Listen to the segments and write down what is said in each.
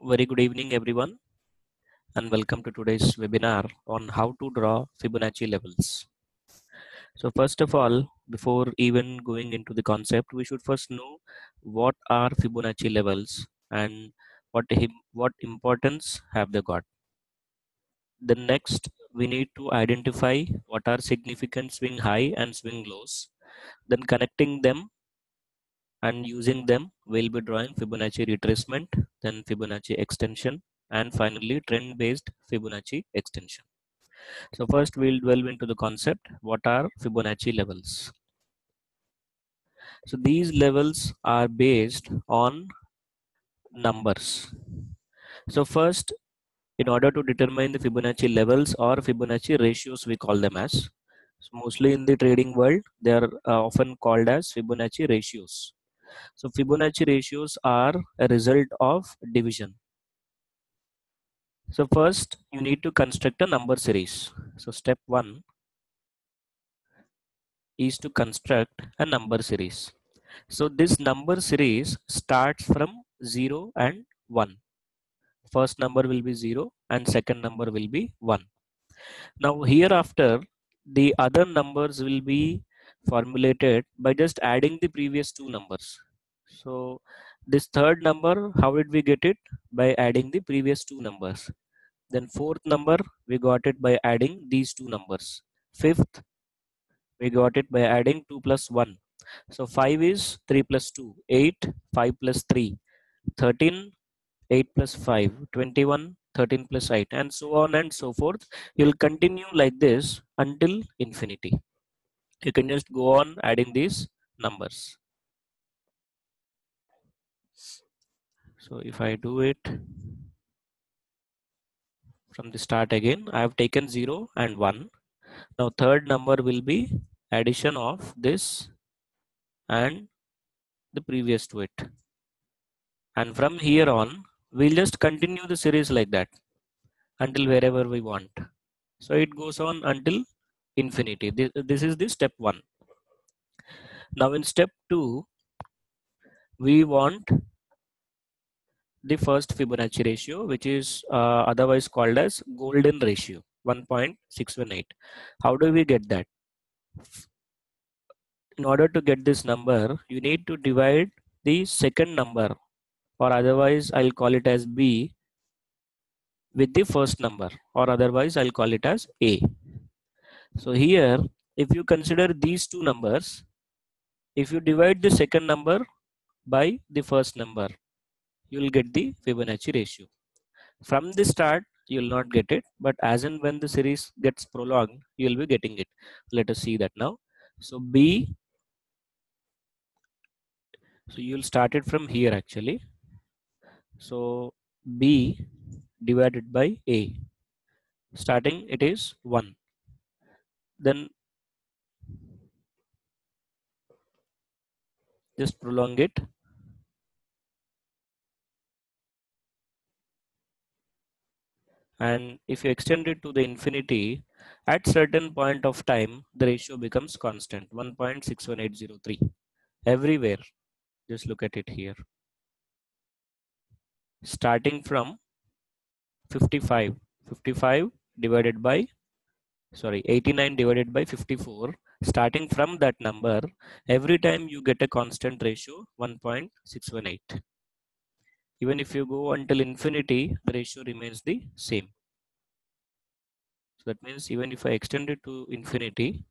Very good evening, everyone, and welcome to today's webinar on how to draw Fibonacci levels. So first of all, before even going into the concept, we should first know what are Fibonacci levels and what importance have they got. Then next, we need to identify what are significant swing high and swing lows. Then connecting them and using them, we'll be drawing Fibonacci retracement, then Fibonacci extension, and finally trend-based Fibonacci extension. So first we'll delve into the concept. What are Fibonacci levels? So these levels are based on numbers. So first, in order to determine the Fibonacci levels or Fibonacci ratios, we call them as. So mostly in the trading world, they are often called as Fibonacci ratios. So Fibonacci ratios are a result of division. So first you need to construct a number series. So step 1 is to construct a number series. So this number series starts from 0 and 1. First number will be 0 and second number will be 1. Now hereafter the other numbers will be formulated by just adding the previous two numbers. So this third number, how did we get it? By adding the previous two numbers. Then fourth number, we got it by adding these two numbers. Fifth, we got it by adding 2 plus 1. So 5 is 3 plus 2, 8, 5 plus 3, 13, 8 plus 5, 21, 13 plus 8, and so on and so forth. You'll continue like this until infinity. You can just go on adding these numbers. So if I do it from the start again, I have taken 0 and 1. Now third number will be addition of this and the previous to it. And from here on, we'll just continue the series like that until wherever we want. So it goes on until infinity. This is the step 1. Now in step 2, we want the first Fibonacci ratio, which is otherwise called as golden ratio, 1.618. How do we get that? In order to get this number, you need to divide the second number, or otherwise I'll call it as B, with the first number, or otherwise I'll call it as A. So here, if you consider these two numbers, if you divide the second number by the first number, you will get the Fibonacci ratio. From the start, you will not get it, but as and when the series gets prolonged, you will be getting it. Let us see that now. So B, so you will start it from here actually. So B divided by A. Starting it is 1. Then just prolong it. And if you extend it to the infinity, at certain point of time, the ratio becomes constant, 1.61803. Everywhere, just look at it here. Starting from 55 divided by, 89 divided by 54. Starting from that number, every time you get a constant ratio, 1.618. Even if you go until infinity, the ratio remains the same. So that means even if I extend it to infinity,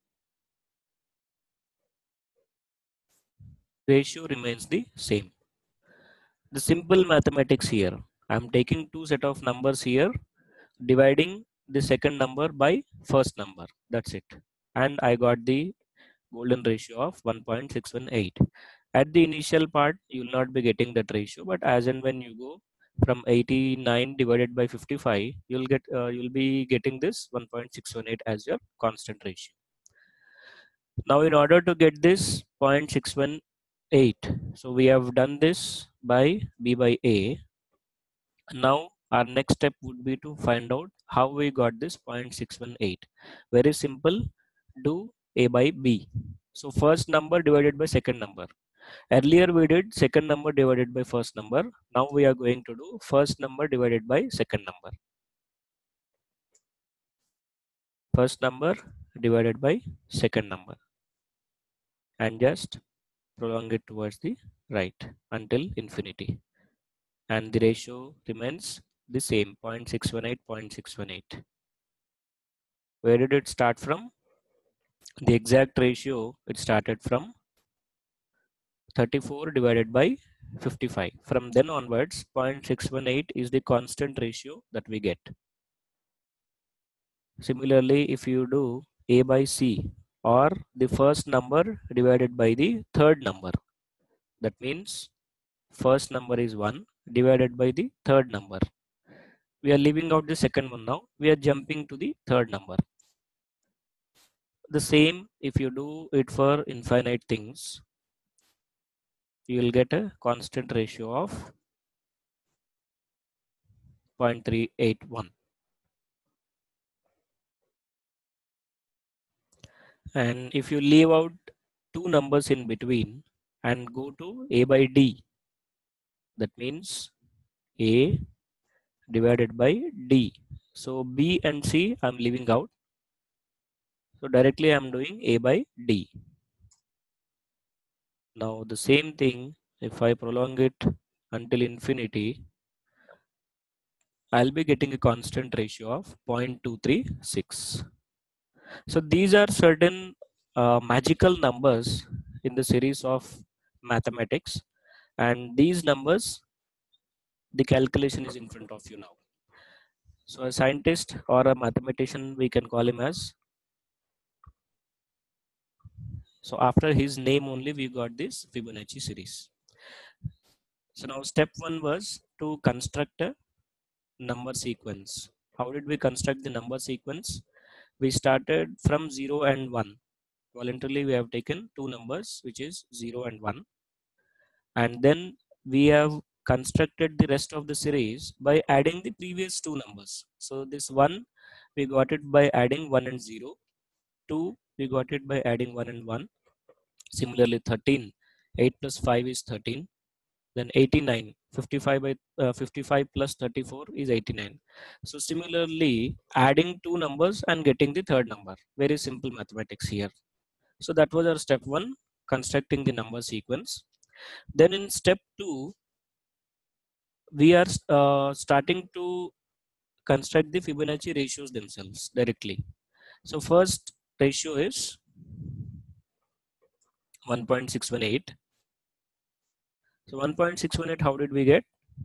ratio remains the same. The simple mathematics here, I'm taking two set of numbers here, dividing the second number by first number. That's it. And I got the golden ratio of 1.618. At the initial part, you will not be getting that ratio, but as and when you go from 89 divided by 55, you'll be getting this 1.618 as your constant ratio. Now in order to get this 0.618, so we have done this by B by A. Now our next step would be to find out how we got this 0.618. Very simple, do A by B. So first number divided by second number. Earlier we did second number divided by first number. Now we are going to do first number divided by second number. First number divided by second number, and just prolong it towards the right until infinity, and the ratio remains the same, 0.618, 0.618. Where did it start from? The exact ratio, it started from 34 divided by 55. From then onwards, 0.618 is the constant ratio that we get. Similarly, if you do A by C, or the first number divided by the third number, that means first number is 1 divided by the third number. We are leaving out the second one now. We are jumping to the third number. The same, if you do it for infinite things, you will get a constant ratio of 0.381. And if you leave out two numbers in between and go to A by D, that means A divided by D. So B and C I'm leaving out. So directly I'm doing A by D. Now the same thing, if I prolong it until infinity, I'll be getting a constant ratio of 0.236. So these are certain magical numbers in the series of mathematics, and these numbers, the calculation is in front of you now. So a scientist or a mathematician, we can call him as, so after his name only we got this Fibonacci series. So now step 1 was to construct a number sequence. How did we construct the number sequence? We started from 0 and 1. Voluntarily we have taken two numbers, which is 0 and 1, and then we have constructed the rest of the series by adding the previous two numbers. So this 1 we got it by adding 1 and 0, 2 we got it by adding 1 and 1. Similarly 13, 8 plus 5 is 13. Then 89, 55 by 55 plus 34 is 89. So similarly, adding two numbers and getting the third number. Very simple mathematics here. So that was our step 1, constructing the number sequence. Then in step 2, we are starting to construct the Fibonacci ratios themselves directly. So first ratio is 1.618. So 1.618, how did we get?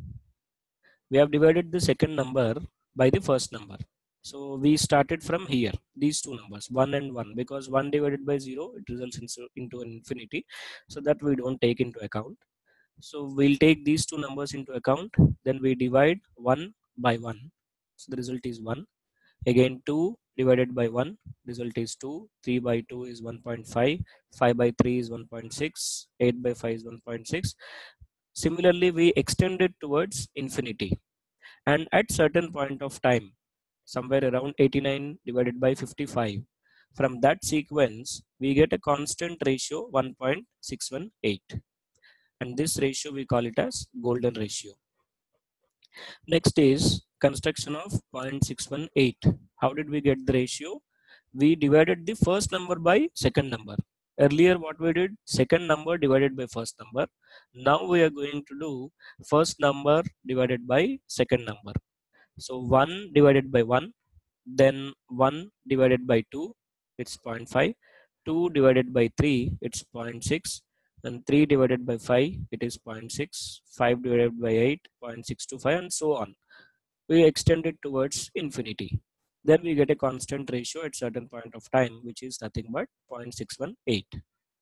We have divided the second number by the first number. So we started from here, these two numbers, 1 and 1, because 1 divided by 0, it results into an infinity. So that we don't take into account. So we'll take these two numbers into account. Then we divide 1 by 1. So the result is 1. Again 2 divided by 1, result is 2. 3 by 2 is 1.5. 5 by 3 is 1.6. 8 by 5 is 1.6. Similarly, we extend it towards infinity. And at certain point of time, somewhere around 89 divided by 55, from that sequence, we get a constant ratio 1.618. And this ratio, we call it as golden ratio. Next is construction of 0.618. How did we get the ratio? We divided the first number by second number. Earlier what we did, second number divided by first number. Now we are going to do first number divided by second number. So 1 divided by 1, then 1 divided by 2, it's 0.5. 2 divided by 3, it's 0.6. And 3 divided by 5, it is 0.6. 5 divided by 8, 0.625, and so on. We extend it towards infinity. Then we get a constant ratio at certain point of time, which is nothing but 0.618.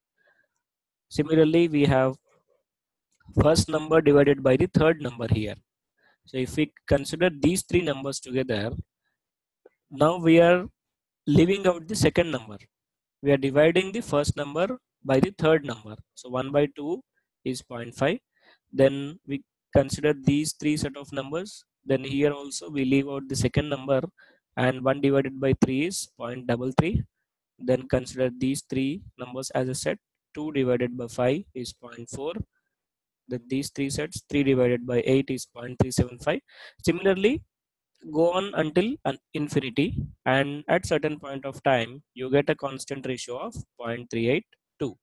Similarly, we have first number divided by the third number here. So if we consider these three numbers together, now we are leaving out the second number. We are dividing the first number by the third number. So 1 by 2 is 0.5. Then we consider these three set of numbers. Then here also we leave out the second number, and 1 divided by 3 is 0.33. Then consider these three numbers as a set. 2 divided by 5 is 0.4. Then these three sets, 3 divided by 8 is 0.375. Similarly, go on until infinity, and at certain point of time you get a constant ratio of 0.382.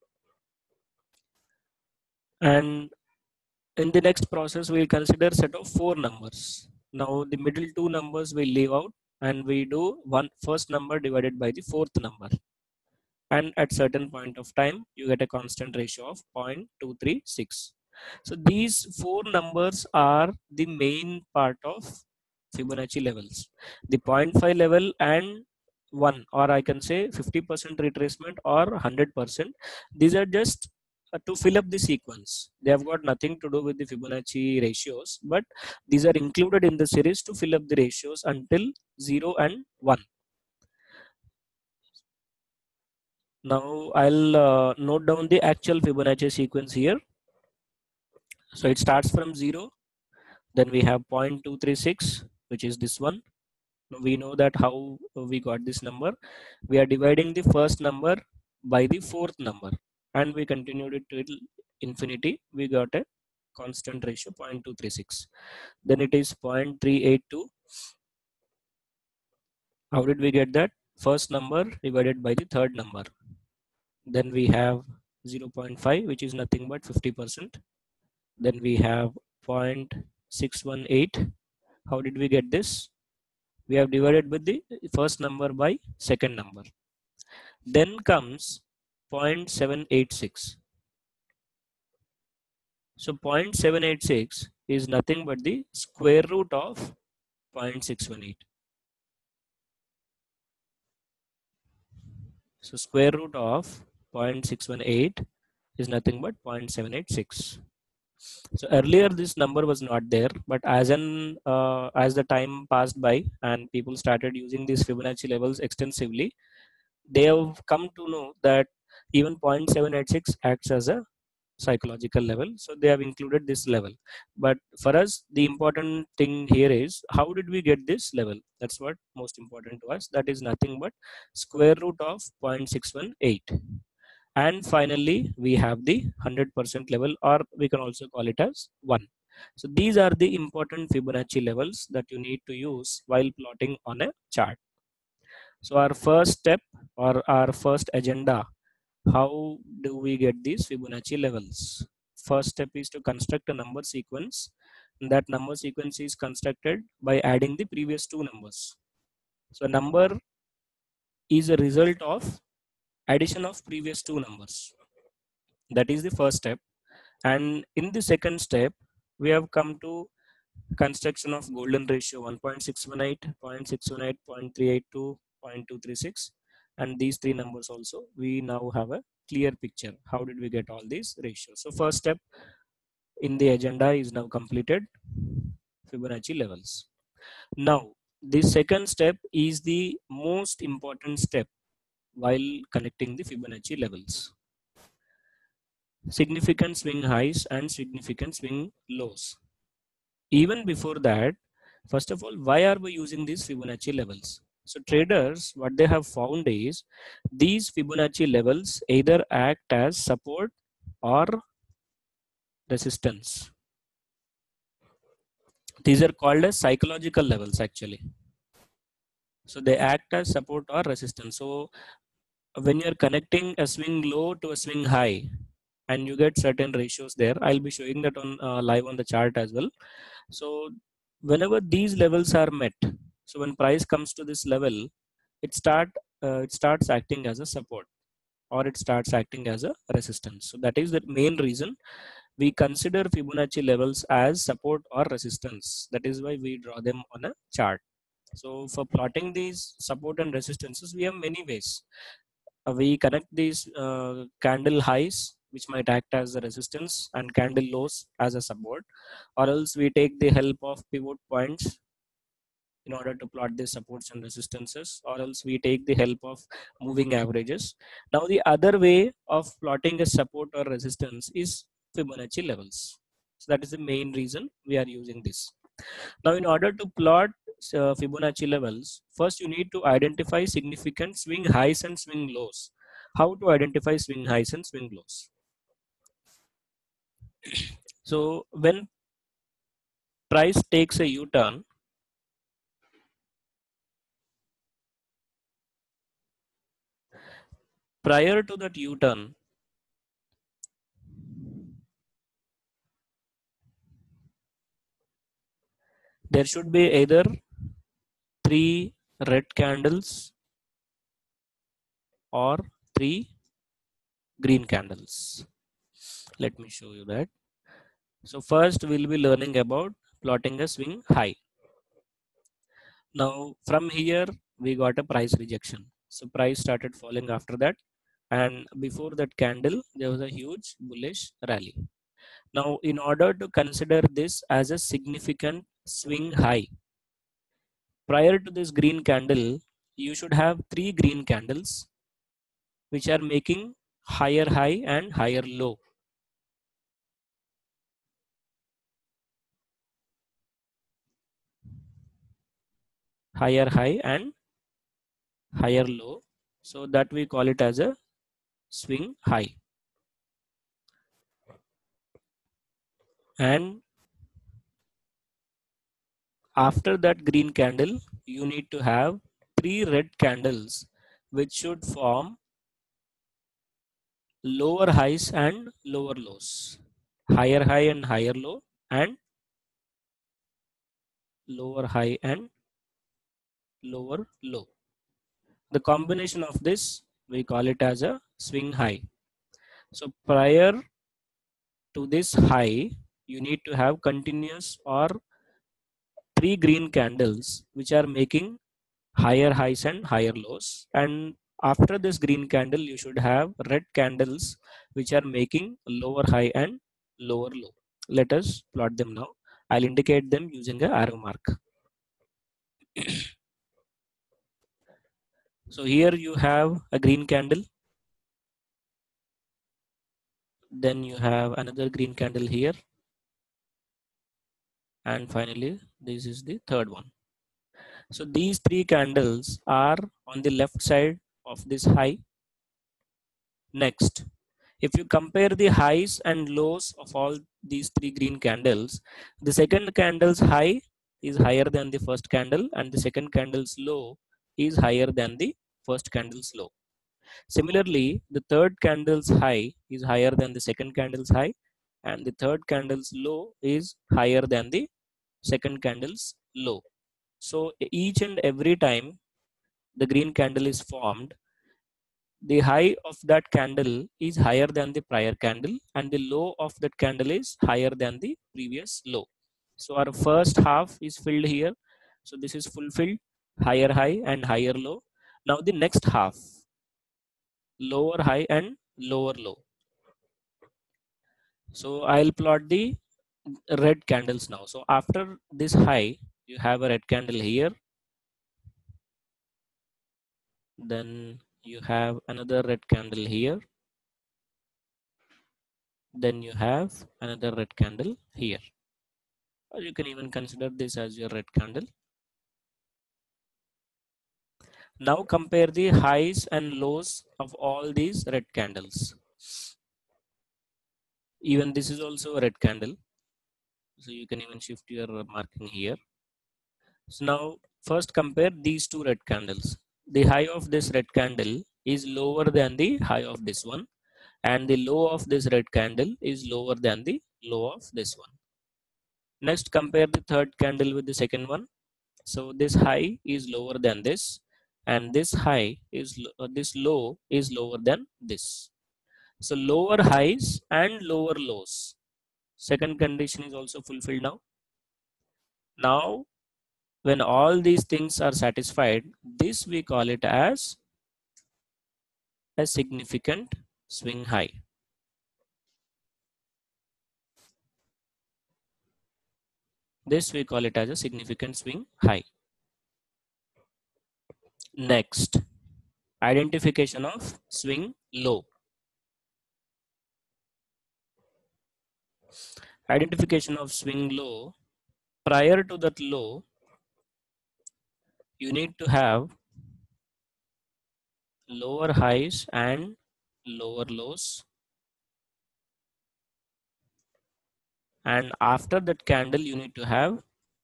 And in the next process we'll consider set of 4 numbers. Now the middle 2 numbers we leave out, and we do one first number divided by the fourth number, and at certain point of time you get a constant ratio of 0.236. So these 4 numbers are the main part of Fibonacci levels. The 0.5 level and 1, or I can say 50% retracement or 100%, these are just to fill up the sequence. They have got nothing to do with the Fibonacci ratios, but these are included in the series to fill up the ratios until 0 and 1. Now I'll note down the actual Fibonacci sequence here. So it starts from 0, then we have 0.236, which is this one. We know that how we got this number. We are dividing the first number by the fourth number, and we continued it till infinity. We got a constant ratio 0.236. Then it is 0.382. How did we get that? First number divided by the third number. Then we have 0.5, which is nothing but 50%. Then we have 0.618. How did we get this? We have divided with the first number by second number. Then comes 0.786. So 0.786 is nothing but the square root of 0.618. So square root of 0.618 is nothing but 0.786. So earlier this number was not there, but as the time passed by and people started using these Fibonacci levels extensively, they have come to know that even 0.786 acts as a psychological level, so they have included this level. But for us, the important thing here is how did we get this level? That's what most important to us. That is nothing but square root of 0.618. And finally we have the 100% level, or we can also call it as 1. So these are the important Fibonacci levels that you need to use while plotting on a chart. So our first step, or our first agenda, how do we get these Fibonacci levels? First step is to construct a number sequence. That number sequence is constructed by adding the previous 2 numbers. So number is a result of addition of previous 2 numbers. That is the first step. And in the second step, we have come to construction of golden ratio 1.618, 0.618, 0.382, 0.236, and these 3 numbers also. We now have a clear picture. How did we get all these ratios? So first step in the agenda is now completed, Fibonacci levels. Now, the second step is the most important step while connecting the Fibonacci levels. Significant swing highs and significant swing lows. Even before that, first of all, why are we using these Fibonacci levels? So traders, what they have found is these Fibonacci levels either act as support or resistance. These are called as psychological levels actually. So they act as support or resistance. So when you're connecting a swing low to a swing high, and you get certain ratios there, I'll be showing that on live on the chart as well. So whenever these levels are met, so when price comes to this level, it starts acting as a support, or it starts acting as a resistance. So that is the main reason we consider Fibonacci levels as support or resistance. That is why we draw them on a chart. So for plotting these support and resistances, we have many ways. We connect these candle highs, which might act as a resistance, and candle lows as a support, or else we take the help of pivot points in order to plot the supports and resistances, or else we take the help of moving averages. Now the other way of plotting a support or resistance is Fibonacci levels. So that is the main reason we are using this. Now in order to plot Fibonacci levels, first you need to identify significant swing highs and swing lows. How to identify swing highs and swing lows? So when price takes a U-turn, prior to that U-turn, there should be either 3 red candles or 3 green candles. Let me show you that. So first we'll be learning about plotting a swing high. Now from here we got a price rejection. So price started falling after that, and before that candle there was a huge bullish rally. Now in order to consider this as a significant swing high, prior to this green candle you should have 3 green candles which are making higher high and higher low. Higher high and higher low. So that we call it as a swing high. And after that green candle, you need to have 3 red candles which should form lower highs and lower lows. Higher high and higher low, and lower high and lower low. The combination of this we call it as a swing high. So prior to this high, you need to have continuous or 3 green candles which are making higher highs and higher lows, and after this green candle you should have red candles which are making lower high and lower low. Let us plot them now. I'll indicate them using a arrow mark. So here you have a green candle, then you have another green candle here, and finally this is the third one. So these 3 candles are on the left side of this high. Next, if you compare the highs and lows of all these 3 green candles, the second candle's high is higher than the first candle, and the second candle's low is higher than the first candle's low. Similarly, the third candle's high is higher than the second candle's high, and the third candle's low is higher than the second candle's low. So each and every time the green candle is formed, the high of that candle is higher than the prior candle, and the low of that candle is higher than the previous low. So our first half is filled here. So this is fulfilled, higher high and higher low. Now the next half, lower high and lower low. So I'll plot the red candles now. So after this high, you have a red candle here. Then you have another red candle here. Then you have another red candle here. Or you can even consider this as your red candle. Now compare the highs and lows of all these red candles. Even this is also a red candle. So you can even shift your marking here. So now first compare these 2 red candles. The high of this red candle is lower than the high of this one, and the low of this red candle is lower than the low of this one. Next, compare the third candle with the second one. So this high is lower than this, and this high is this low is lower than this. So lower highs and lower lows. Second condition is also fulfilled now. Now, when all these things are satisfied, this we call it as a significant swing high. This we call it as a significant swing high. Next, identification of swing low. Identification of swing low. Prior to that low, you need to have lower highs and lower lows, and after that candle you need to have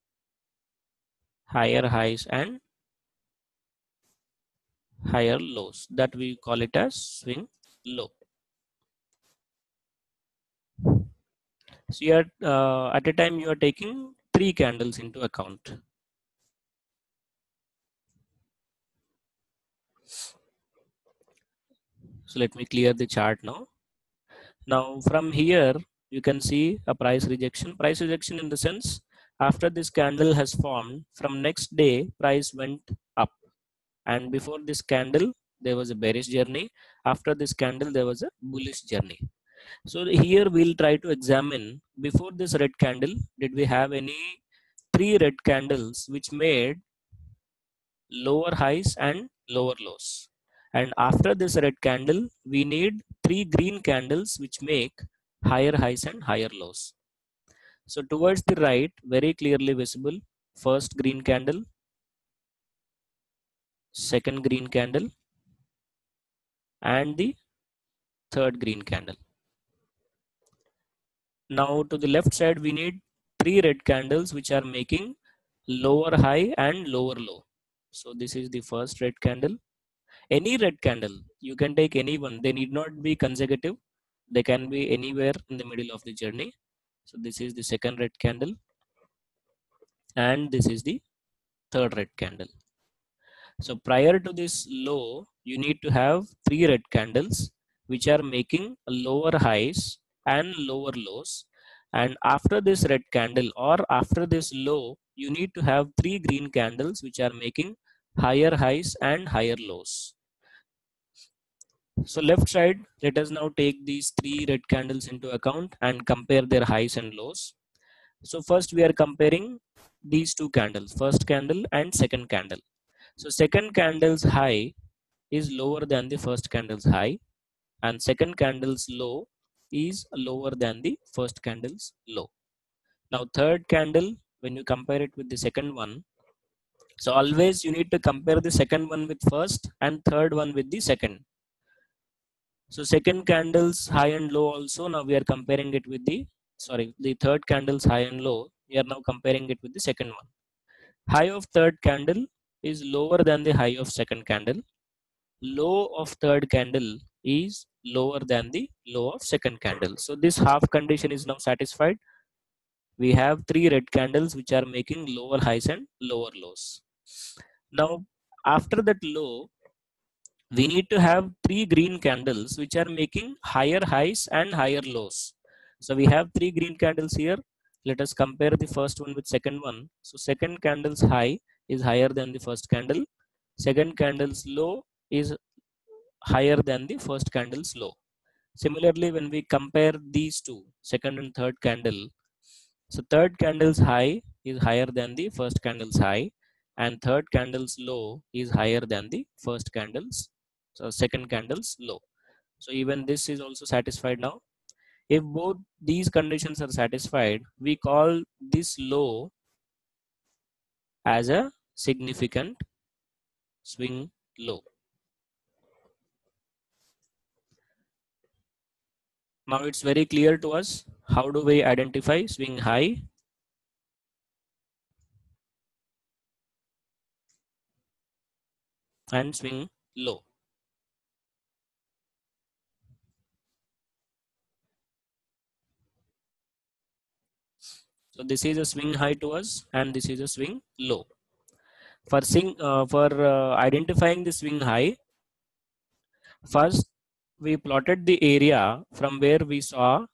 higher highs and higher lows. That we call it as swing low. So you are at a time you are taking 3 candles into account. So let me clear the chart now. Now from here you can see a price rejection. Price rejection in the sense, after this candle has formed, from next day price went up, and before this candle there was a bearish journey. After this candle there was a bullish journey. So here we'll try to examine, before this red candle did we have any 3 red candles which made lower highs and lower lows, and after this red candle we need 3 green candles which make higher highs and higher lows. So towards the right, very clearly visible, first green candle, second green candle, and the third green candle. Now to the left side we need 3 red candles which are making lower high and lower low. So this is the first red candle. Any red candle, you can take any one, they need not be consecutive, they can be anywhere in the middle of the journey. So this is the second red candle, and this is the third red candle. So prior to this low you need to have 3 red candles which are making lower highs and lower lows, and after this red candle or after this low you need to have 3 green candles which are making higher highs and higher lows. So left side, let us now take these 3 red candles into account and compare their highs and lows. So first we are comparing these 2 candles, first candle and second candle. So second candle's high is lower than the first candle's high, and second candle's low is lower than the first candle's low. Now third candle, when you compare it with the second one, so always you need to compare the second one with first and third one with the second. So second candle's high and low also, now we are comparing it with the, sorry, the third candle's high and low, we are now comparing it with the second one. High of third candle is lower than the high of second candle. Low of third candle is lower than the low of second candle. So this half condition is now satisfied. We have 3 red candles which are making lower highs and lower lows. Now after that low we need to have 3 green candles which are making higher highs and higher lows. So we have 3 green candles here. Let us compare the first one with second one. So second candle's high is higher than the first candle. Second candle's low is higher than the first candle's low. Similarly, when we compare these two, second and third candle, so third candle's high is higher than the first candle's high, and third candle's low is higher than the first candle's, so second candle's low. So even this is also satisfied now. If both these conditions are satisfied, we call this low as a significant swing low. Now it's very clear to us how do we identify swing high and swing low. So this is a swing high to us and this is a swing low. For identifying the swing high, first we plotted the area from where we saw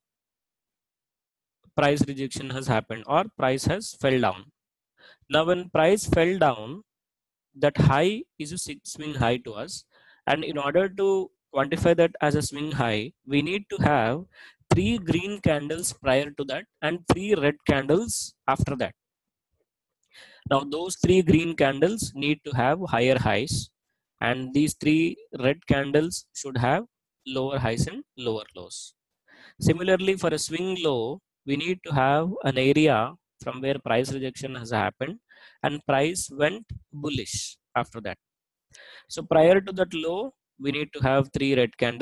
price rejection has happened or price has fell down. Now when price fell down, that high is a swing high to us, and in order to quantify that as a swing high we need to have 3 green candles prior to that and 3 red candles after that. Now those 3 green candles need to have higher highs, and these 3 red candles should have lower highs and lower lows. Similarly, for a swing low we need to have an area from where price rejection has happened and price went bullish after that. So prior to that low, we need to have 3 red candles.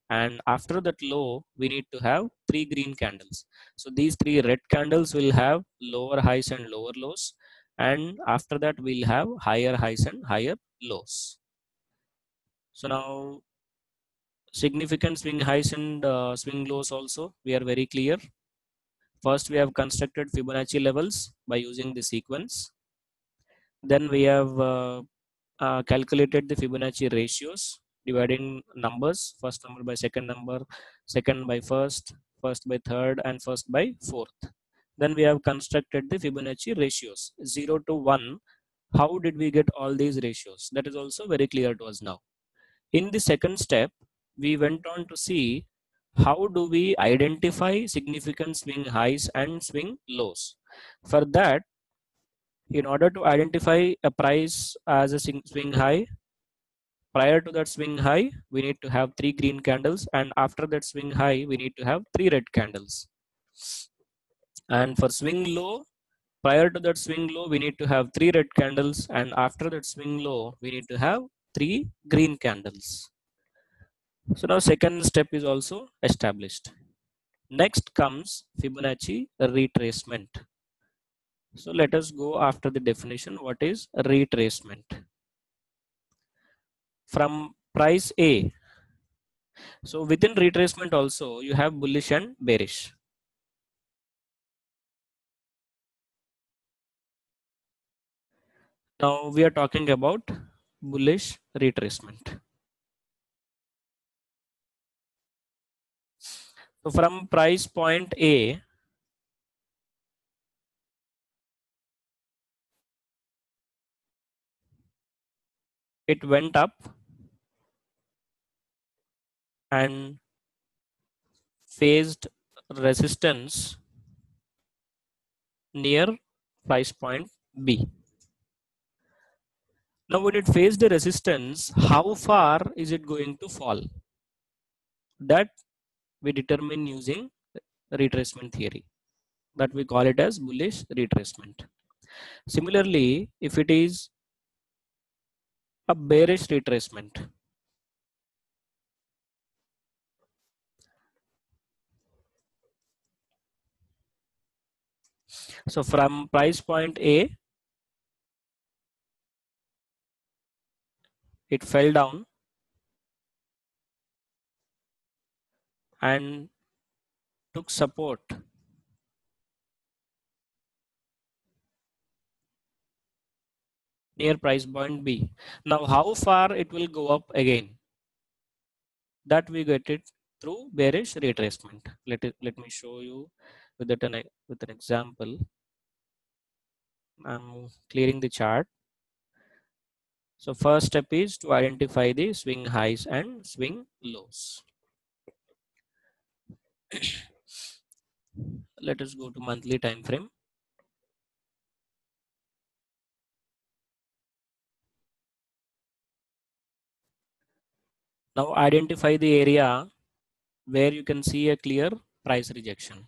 and after that low we need to have three green candles. So these three red candles will have lower highs and lower lows, and after that we'll have higher highs and higher lows. So now significant swing highs and swing lows also we are very clear. First we have constructed Fibonacci levels by using the sequence. Then we have calculated the Fibonacci ratios, dividing numbers, first number by second number, second by first, first by third, and first by fourth. Then we have constructed the Fibonacci ratios, 0 to 1. How did we get all these ratios? That is also very clear to us now. In the second step, we went on to see how do we identify significant swing highs and swing lows. For that, in order to identify a price as a swing high, prior to that swing high we need to have three green candles, and after that swing high we need to have three red candles. And for swing low, prior to that swing low we need to have three red candles, and after that swing low we need to have three green candles. So now second step is also established. Next comes Fibonacci retracement. So let us go after the definition. What is retracement? From price A. So within retracement also you have bullish and bearish. Now we are talking about bullish retracement. So from price point A, it went up and faced resistance near price point B. Now when it faced the resistance, how far is it going to fall? That we determine using retracement theory. That we call it as bullish retracement. Similarly, if it is a bearish retracement, so from price point A, it fell down and took support near price point B. Now how far it will go up again? That we get it through bearish retracement. Let me show you with an example. I'm clearing the chart. So first step is to identify the swing highs and swing lows. Let us go to monthly time frame. Now identify the area where you can see a clear price rejection.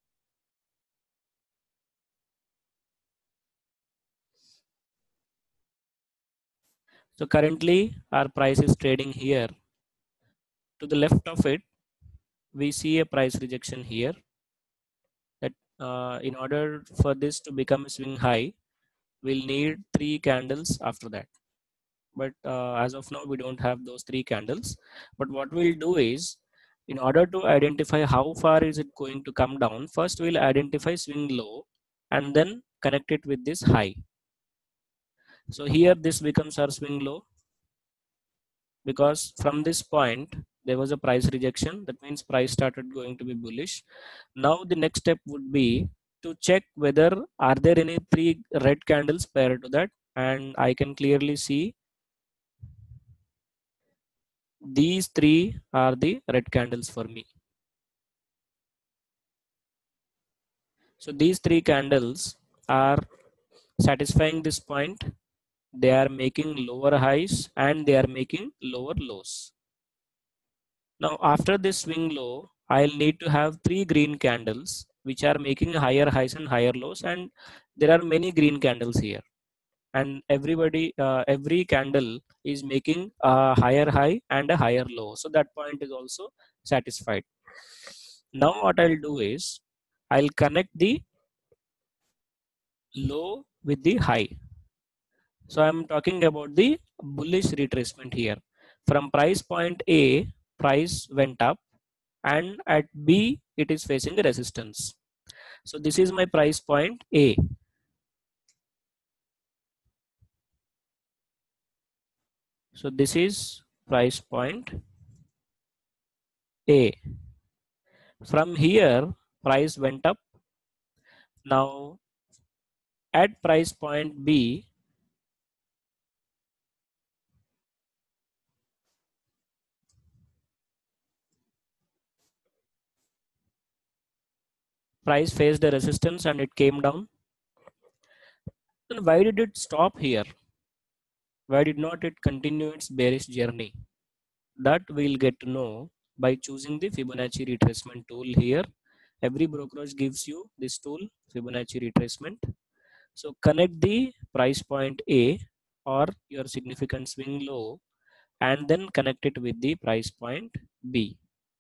So currently our price is trading here. To the left of it, we see a price rejection here. That in order for this to become a swing high, we'll need three candles after that. But as of now, we don't have those three candles. But what we'll do is, in order to identify how far is it going to come down, first we'll identify swing low and then connect it with this high. So here this becomes our swing low, because from this point there was a price rejection. That means price started going to be bullish. Now the next step would be to check whether are there any three red candles prior to that, and I can clearly see these three are the red candles for me. So these three candles are satisfying this point. They are making lower highs and they are making lower lows. Now after this swing low, I'll need to have three green candles which are making higher highs and higher lows, and there are many green candles here. and every candle is making a higher high and a higher low, so that point is also satisfied. Now what I'll do is I'll connect the low with the high. So I'm talking about the bullish retracement here. From price point A, price went up, and at B it is facing a resistance. So this is my price point A. So this is price point A. From here price went up. Now at price point B, price faced a resistance and it came down. Then why did it stop here? Why did not it continue its bearish journey? That we'll get to know by choosing the Fibonacci retracement tool here. Every brokerage gives you this tool, Fibonacci retracement. So connect the price point A or your significant swing low, and then connect it with the price point B.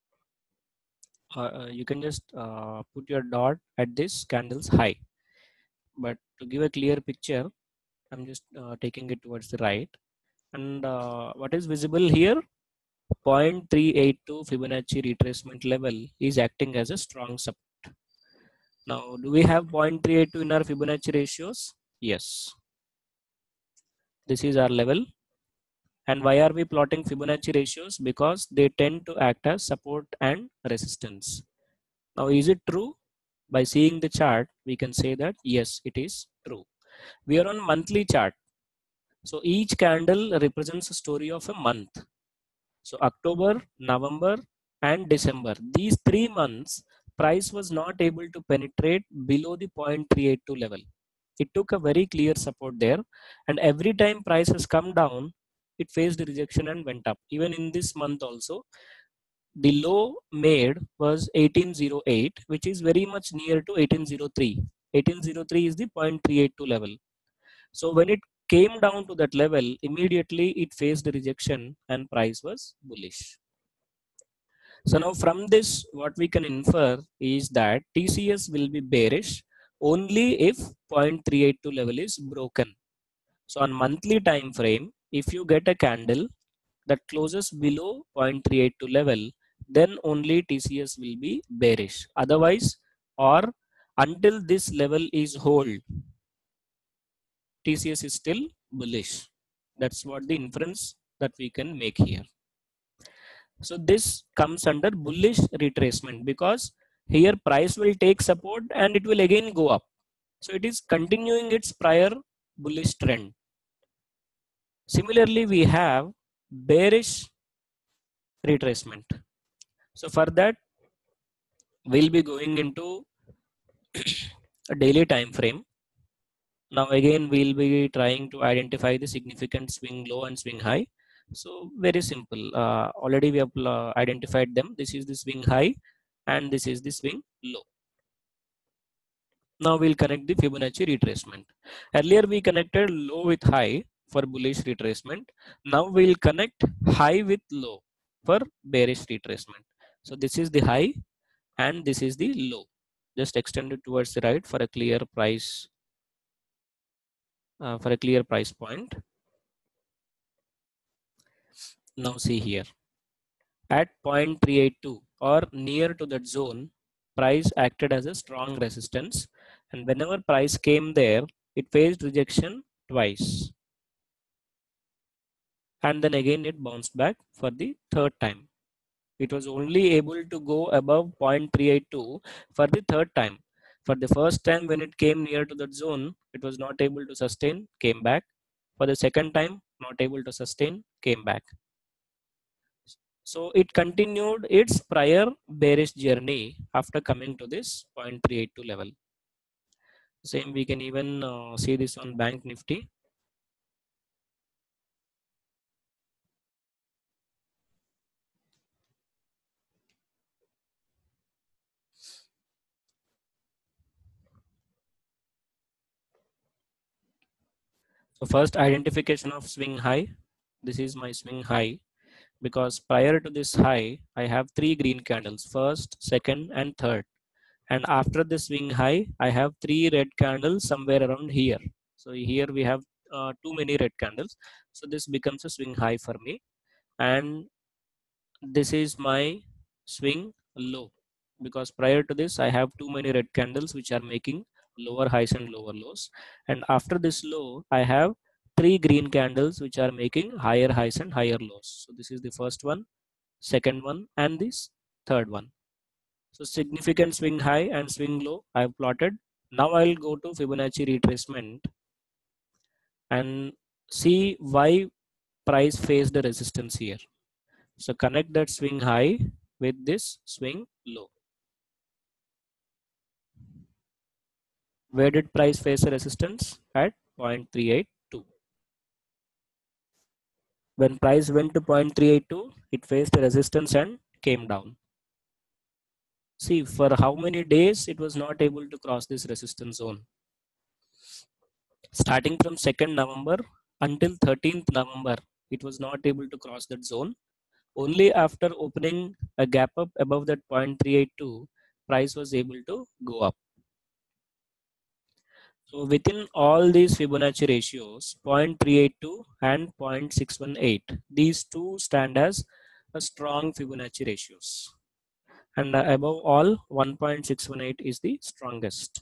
You can just put your dot at this candle's high, but to give a clear picture, I'm just taking it towards the right. And what is visible here? 0.382 Fibonacci retracement level is acting as a strong support. Now, do we have 0.382 in our Fibonacci ratios? Yes. This is our level. And why are we plotting Fibonacci ratios? Because they tend to act as support and resistance. Now, is it true? By seeing the chart, we can say that yes, it is true. We are on monthly chart. So each candle represents a story of a month. So October, November, and December, these 3 months, price was not able to penetrate below the 0.382 level. It took a very clear support there, and every time price has come down, it faced rejection and went up. Even in this month also, the low made was 1808, which is very much near to 1803. 1803 is the 0.382 level. So when it came down to that level, immediately it faced rejection and price was bullish. So now from this, what we can infer is that TCS will be bearish only if 0.382 level is broken. So on monthly time frame, if you get a candle that closes below 0.382 level, then only TCS will be bearish. Otherwise, or until this level is hold, TCS is still bullish. That's what the inference that we can make here. So this comes under bullish retracement because here price will take support and it will again go up. So it is continuing its prior bullish trend. Similarly, we have bearish retracement. So for that, we'll be going into a daily time frame. Now again, we'll be trying to identify the significant swing low and swing high. So very simple. Already we have identified them. This is the swing high and this is the swing low. Now we'll connect the Fibonacci retracement. Earlier we connected low with high for bullish retracement. Now we'll connect high with low for bearish retracement. So this is the high and this is the low. Just extend it towards the right for a clear price point. Now see here at 0.382 or near to that zone, price acted as a strong resistance, and whenever price came there, it faced rejection twice, and then again it bounced back for the third time. It was only able to go above 0.382 for the third time. For the first time when it came near to that zone, it was not able to sustain, came back. For the second time, not able to sustain, came back. So it continued its prior bearish journey after coming to this 0.382 level. Same we can even see this on Bank Nifty. So first identification of swing high. This is my swing high because prior to this high, I have three green candles, first, second, and third. And after the swing high, I have three red candles somewhere around here. So here we have too many red candles. So this becomes a swing high for me. And this is my swing low because prior to this I have too many red candles which are making lower highs and lower lows, and after this low I have three green candles which are making higher highs and higher lows. So this is the first one, second one, and this third one. So significant swing high and swing low I have plotted. Now I'll go to Fibonacci retracement and see why price faced the resistance here. So connect that swing high with this swing low. Where did price face a resistance? At 0.382. When price went to 0.382, it faced a resistance and came down. See, for how many days it was not able to cross this resistance zone. Starting from 2nd November until 13th November, it was not able to cross that zone. Only after opening a gap up above that 0.382, price was able to go up. So within all these Fibonacci ratios, 0.382 and 0.618, these two stand as a strong Fibonacci ratios. And above all, 1.618 is the strongest.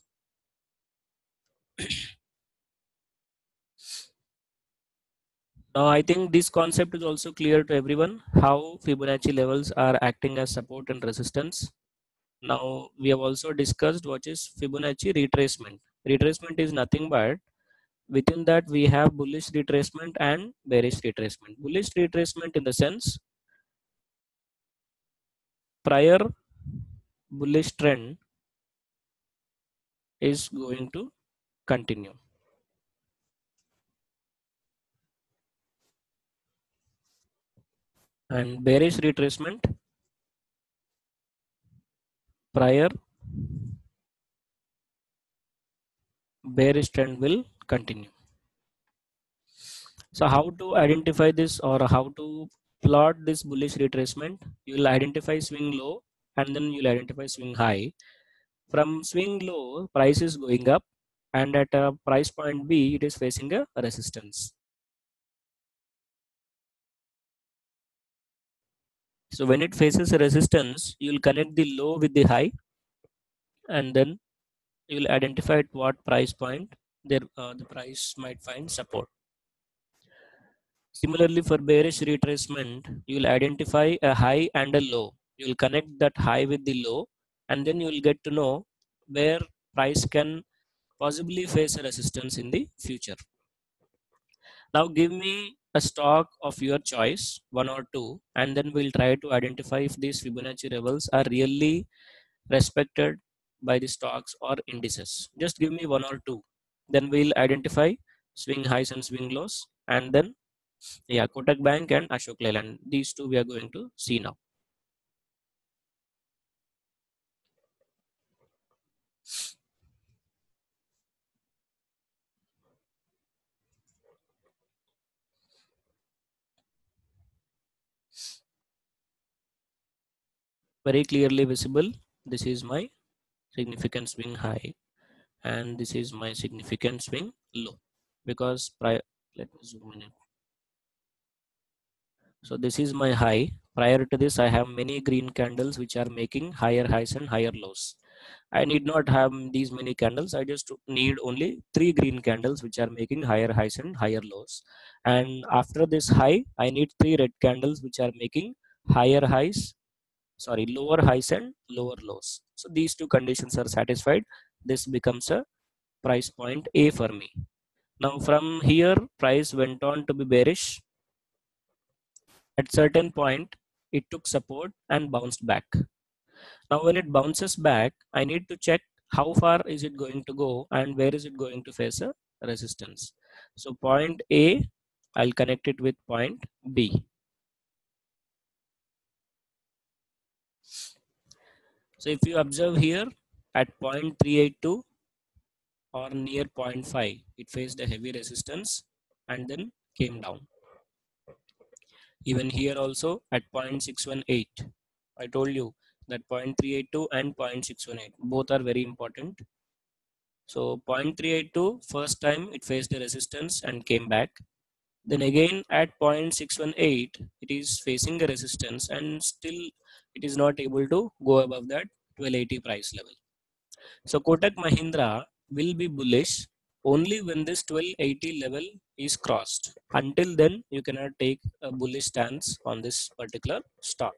Now I think this concept is also clear to everyone, how Fibonacci levels are acting as support and resistance. Now we have also discussed what is Fibonacci retracement. Retracement is nothing but within that we have bullish retracement and bearish retracement. Bullish retracement in the sense prior bullish trend is going to continue, and bearish retracement, prior bearish trend will continue. So how to identify this, or how to plot this bullish retracement? You will identify swing low and then you will identify swing high. From swing low, price is going up, and at a price point B it is facing a resistance. So when it faces a resistance, you will connect the low with the high, and then you will identify at what price point there the price might find support. Similarly, for bearish retracement, you will identify a high and a low. You will connect that high with the low, and then you will get to know where price can possibly face a resistance in the future. Now give me a stock of your choice, one or two, and then we'll try to identify if these Fibonacci levels are really respected by the stocks or indices. Just give me one or two. Then we'll identify swing highs and swing lows, and then yeah, Kotak Bank and Ashok Leyland. These two we are going to see now. Very clearly visible. This is my significant swing high, and this is my significant swing low. Because prior, let me zoom in. So this is my high. Prior to this, I have many green candles which are making higher highs and higher lows. I need not have these many candles. I just need only three green candles which are making higher highs and higher lows. And after this high, I need three red candles which are making higher highs, sorry, lower highs and lower lows. So these two conditions are satisfied. This becomes a price point A for me. Now from here, price went on to be bearish. At certain point, it took support and bounced back. Now when it bounces back, I need to check how far is it going to go and where is it going to face a resistance. So point A, I'll connect it with point B. So if you observe here at 0.382 or near 0.5, it faced a heavy resistance. and then came down. Even here also at 0.618, I told you that 0.382 and 0.618 both are very important. So 0.382, first time it faced a resistance and came back. Then again at 0.618, it is facing a resistance and still it is not able to go above that 1280 price level. So Kotak Mahindra will be bullish only when this 1280 level is crossed. Until then, you cannot take a bullish stance on this particular stock.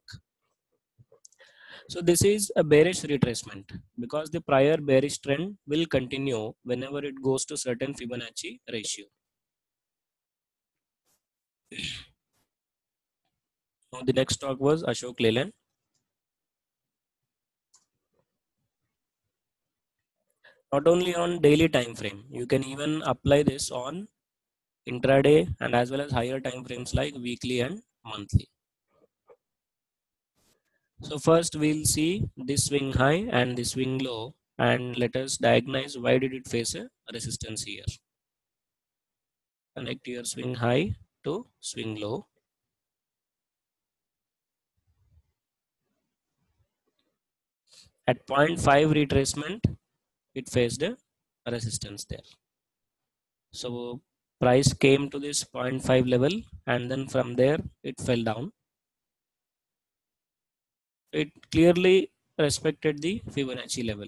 So this is a bearish retracement because the prior bearish trend will continue whenever it goes to certain Fibonacci ratio. Now the next stock was Ashok Leyland. Not only on daily time frame, you can even apply this on intraday and as well as higher time frames like weekly and monthly. So first we'll see this swing high and the swing low, and let us diagnose why did it face a resistance here. Connect your swing high to swing low. At 0.5 retracement, it faced a resistance there. So price came to this 0.5 level and then from there it fell down. It clearly respected the Fibonacci level.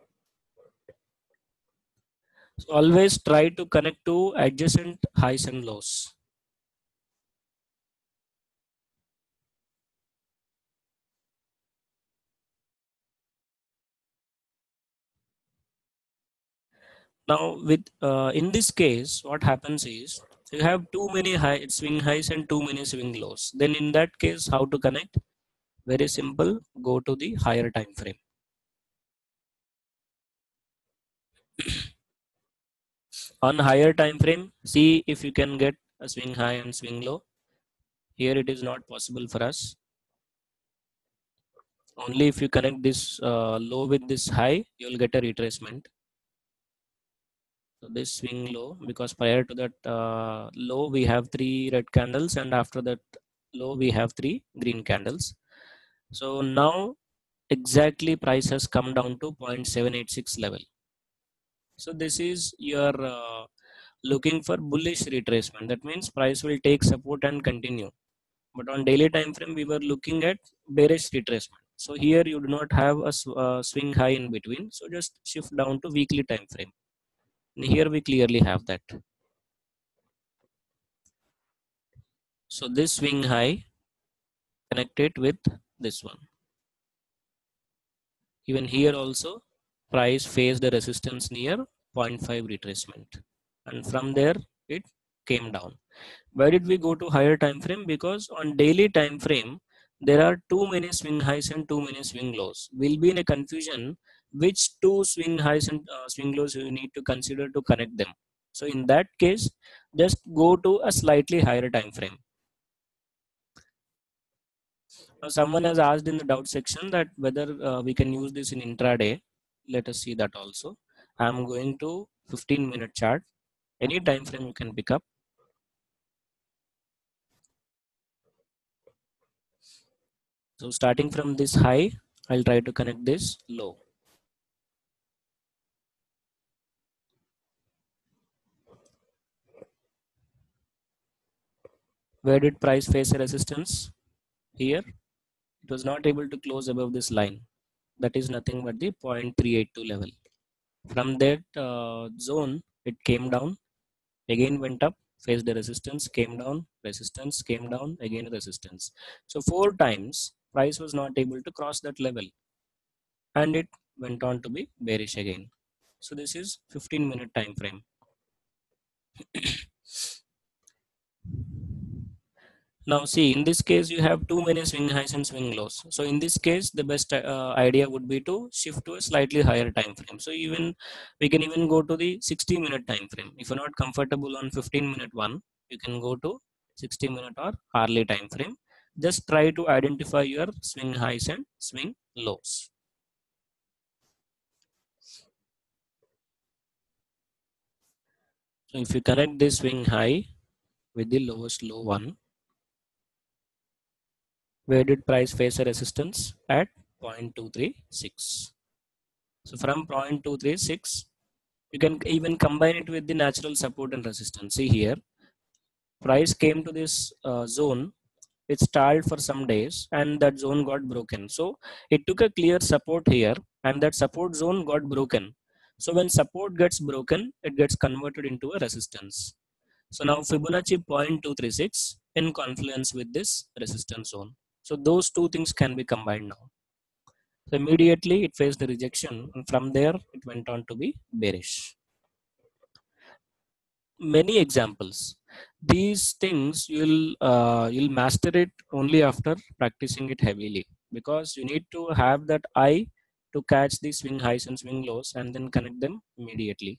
So always try to connect to adjacent highs and lows. Now with in this case, what happens is you have too many high swing highs and too many swing lows. Then in that case, how to connect? Very simple. Go to the higher time frame. On higher time frame, see if you can get a swing high and swing low. Here it is not possible for us. Only if you connect this low with this high, you will get a retracement. So this swing low, because prior to that low we have 3 red candles and after that low we have 3 green candles. So now exactly price has come down to 0.786 level. So this is your looking for bullish retracement. That means price will take support and continue. But on daily time frame we were looking at bearish retracement. So here you do not have a swing high in between. So just shift down to weekly time frame. And here we clearly have that. So this swing high connected with this one. Even here also price faced a resistance near 0.5 retracement and from there it came down. Why did we go to higher time frame? Because on daily time frame there are too many swing highs and too many swing lows. We'll be in a confusion which two swing highs and swing lows you need to consider to connect them. So in that case, just go to a slightly higher time frame. Now someone has asked in the doubt section that whether we can use this in intraday. Let us see that also. I'm going to 15-minute chart. Any time frame you can pick up. So starting from this high, I'll try to connect this low. Where did price face a resistance? Here, it was not able to close above this line. That is nothing but the 0.382 level. From that zone, it came down, again went up, faced the resistance, came down, again resistance. So 4 times price was not able to cross that level and it went on to be bearish again. So this is 15-minute time frame. Now see, in this case you have too many swing highs and swing lows. So in this case the best idea would be to shift to a slightly higher time frame. So even we can even go to the 60-minute time frame. If you're not comfortable on 15-minute one, you can go to 60-minute or hourly time frame. Just try to identify your swing highs and swing lows. So if you connect this swing high with the lowest low one. Where did price face a resistance? At 0.236. So from 0.236, you can even combine it with the natural support and resistance. See here, price came to this zone. It stalled for some days and that zone got broken. So it took a clear support here and that support zone got broken. So when support gets broken, it gets converted into a resistance. So now Fibonacci 0.236 in confluence with this resistance zone. So those two things can be combined now. So immediately it faced the rejection and from there it went on to be bearish. Many examples. These things you'll master it only after practicing it heavily, because you need to have that eye to catch the swing highs and swing lows and then connect them immediately.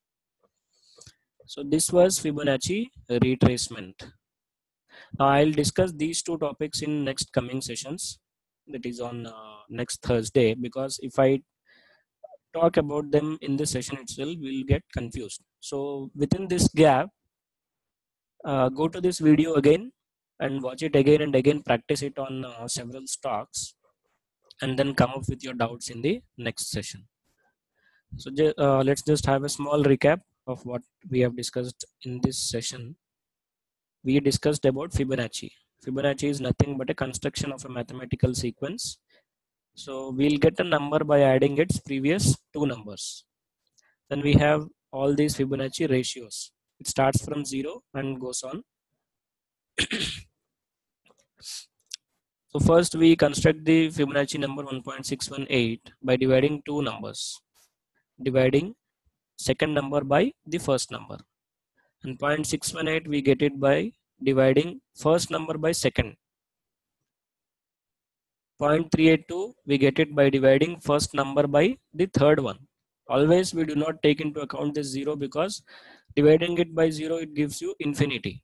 So this was Fibonacci retracement. Now I'll discuss these two topics in next coming sessions, that is on next Thursday, because if I talk about them in this session itself we'll get confused. So within this gap, go to this video again and watch it again and again, practice it on several stocks, and then come up with your doubts in the next session. So let's just have a small recap of what we have discussed in this session. We discussed about Fibonacci. Fibonacci is nothing but a construction of a mathematical sequence. So we'll get a number by adding its previous two numbers. Then we have all these Fibonacci ratios. It starts from 0 and goes on. So first we construct the Fibonacci number 1.618 by dividing two numbers, dividing second number by the first number, and 0.618 we get it by dividing first number by second. 0.382 we get it by dividing first number by the third one. Always we do not take into account this 0, because dividing it by 0 it gives you infinity.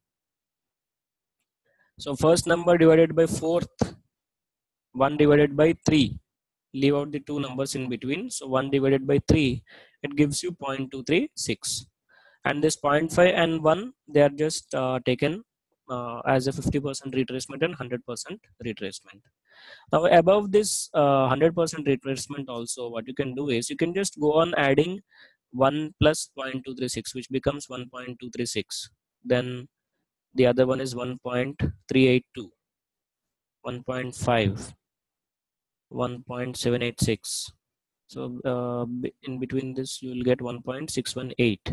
So first number divided by fourth, 1 divided by 3, leave out the two numbers in between. So 1 divided by 3, it gives you 0.236. And this 0.5 and 1, they are just taken as a 50% retracement and 100% retracement. Now above this 100% retracement also, what you can do is you can just go on adding 1 plus 0.236, which becomes 1.236. Then the other one is 1.382, 1.5, 1.786. So in between this you will get 1.618,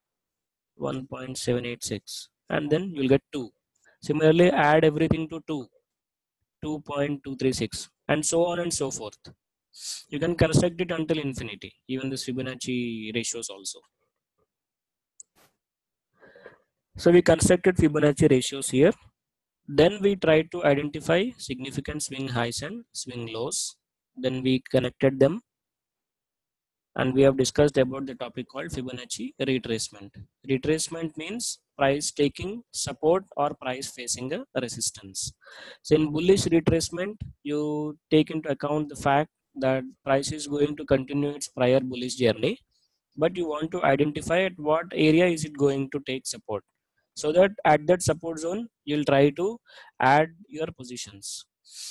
1.786, and then you'll get 2. Similarly, add everything to 2, 2.236, and so on and so forth. You can construct it until infinity, even the Fibonacci ratios also. So we constructed Fibonacci ratios here. Then we tried to identify significant swing highs and swing lows. Then we connected them, and we have discussed about the topic called Fibonacci retracement. Retracement means price taking support or price facing a resistance. So in bullish retracement, you take into account the fact that price is going to continue its prior bullish journey, but you want to identify at what area is it going to take support, so that at that support zone you'll try to add your positions.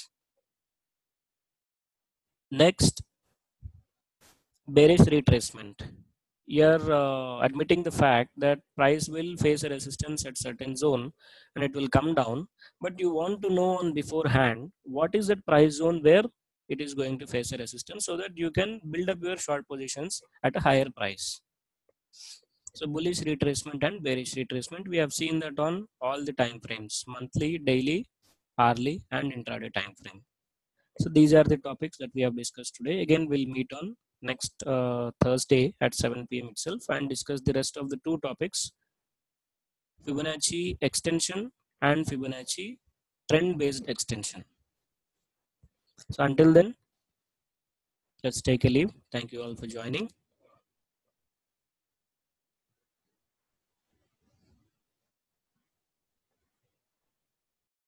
Next, bearish retracement. You're admitting the fact that price will face a resistance at certain zone and it will come down, but you want to know on beforehand what is that price zone where it is going to face a resistance, so that you can build up your short positions at a higher price. So bullish retracement and bearish retracement, we have seen that on all the time frames: monthly, daily, hourly, and intraday time frame. So these are the topics that we have discussed today. Again, we'll meet on next Thursday at 7 p.m. itself and discuss the rest of the two topics: Fibonacci extension and Fibonacci trend-based extension. So until then, let's take a leave. Thank you all for joining.